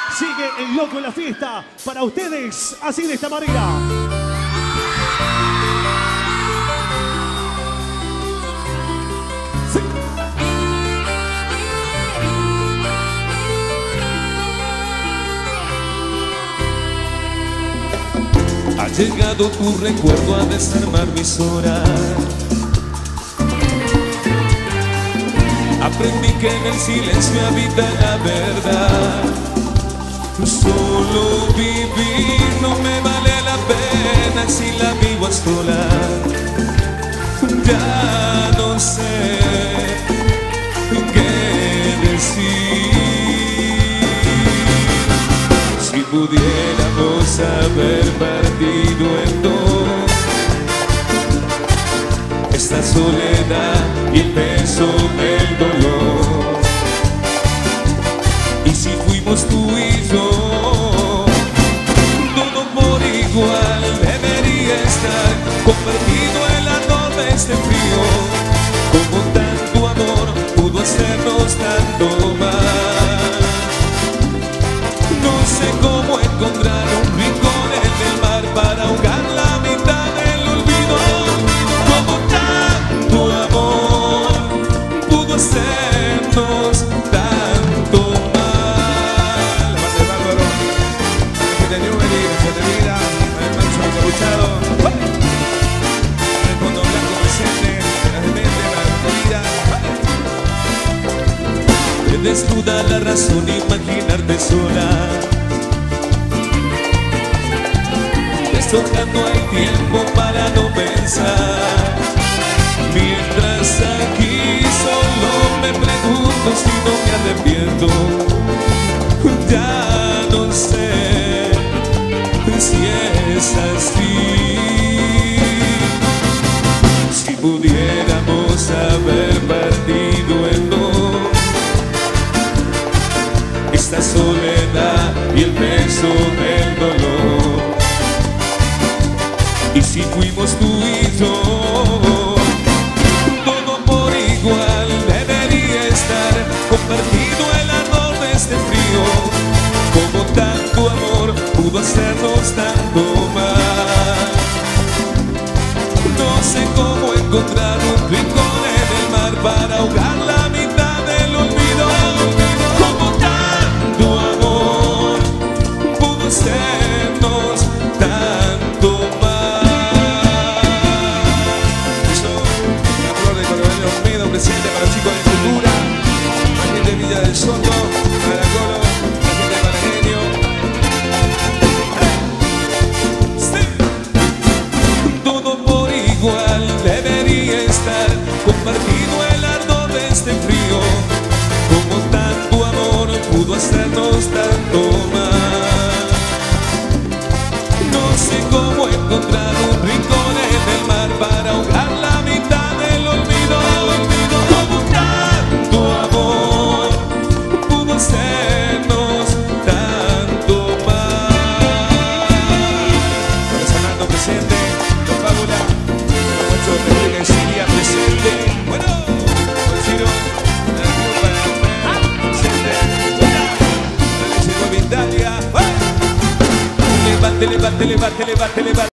Sigue el loco en la fiesta para ustedes, así de esta manera. Sí. Ha llegado tu recuerdo a desarmar mis horas. Aprendí que en el silencio habita la verdad. Solo vivir no me vale la pena si la vivo a solas. Ya no sé qué decir. Si pudiéramos haber partido en dos esta soledad y el peso del dolor. Y si fuimos tú y yo, todo por igual debería estar convertido en el ardor de este frío. Como tanto amor pudo hacernos tanto mal. No sé cómo encontrar un rincón en el mar para ahogar la mitad del olvido. Como tanto amor pudo hacernos tanto mal. Levante el bárbaro, que te dio venir, que te vida, el mancho encapuchado. El fondo blanco presente, la demente, la vida. Te desnuda la razón imaginarte sola, deshojando el tiempo para no pensar. Mientras aquí solo me pregunto si no me arrepiento. Ya no sé si es así. Si pudiéramos haber partido en dos esta soledad y el peso del dolor. Y si fuimos tú y yo, todo por igual debería estar compartido el ardor de este frío. Como tanto amor pudo hacernos tanto mal. No sé cómo encontrar un rincón en el mar para ahogar la mitad del olvido. Como tanto amor pudo hacernos tanto mal. Eso, la flor de Coronel Olmedo, presente para los chicos de cultura, la gente de Villa del Soto, para Coro, la gente de Malagueño. Sí. Todo por igual debería estar compartido el ardor de este frío. Como tanto amor pudo hacernos tanto mal. No sé cómo encontrar un rincón en el mar para ahogar la mitad del olvido. Como tanto amor pudo hacernos tanto mal. Para Sanando presente, Don Fábula, Juancho de Enrique Siria presente. Bueno, con Ciro, la cruz para Romero, presente. Dale, llegó Vindalia. Levante, levante, levante, levante, levante.